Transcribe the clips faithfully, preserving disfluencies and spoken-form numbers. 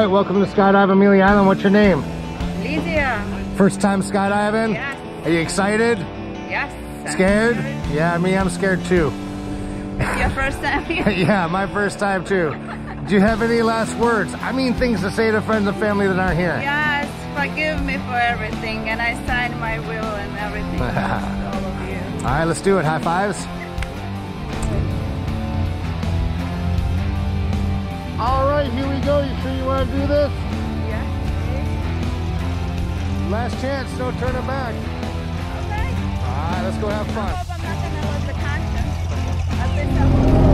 right, welcome to Skydive Amelia Island. What's your name? Lidiya. First time skydiving? Yes. Are you excited? Yes. Scared? Yeah, me, I'm scared too. Your first time here? Yeah, my first time too. Do you have any last words? I mean, things to say to friends and family that aren't here. Yes, forgive me for everything, and I signed my will and everything to all of you. All right, let's do it. High fives. All right, here we go. You sure you want to do this? Yeah. Last chance, no turning back. Okay. All right, let's go have fun. I hope I'm not going to lose the conscience. At least I'm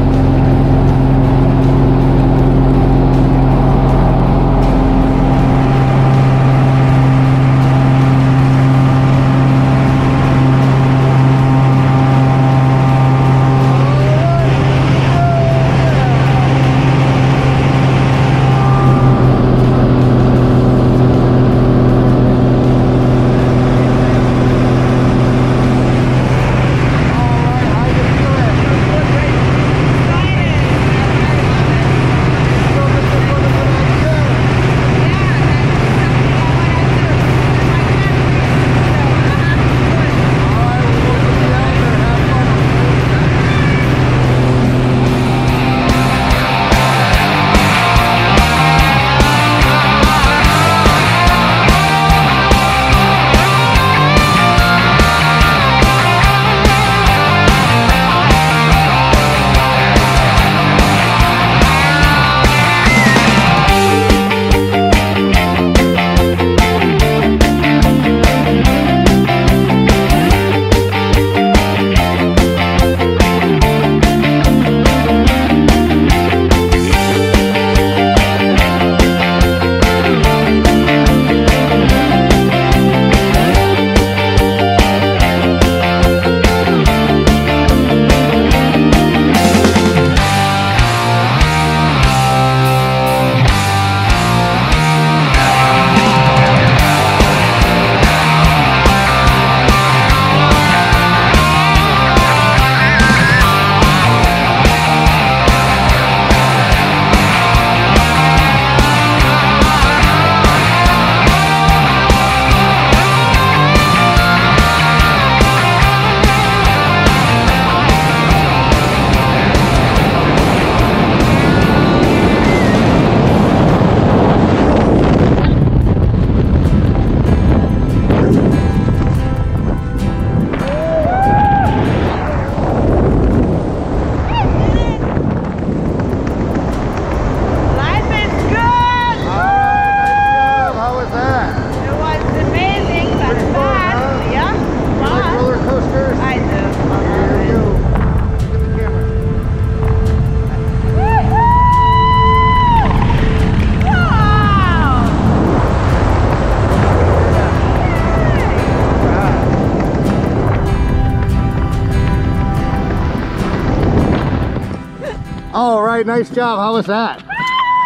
All right, nice job. How was that? Woo!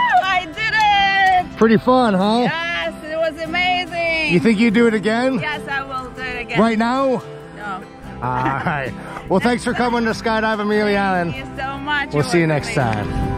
I did it! Pretty fun, huh? Yes, it was amazing. You think you'd do it again? Yes, I will do it again. Right now? No. All right. Well, thanks for coming to Skydive Amelia Island. Thank you so much. We'll It see you was next amazing. time.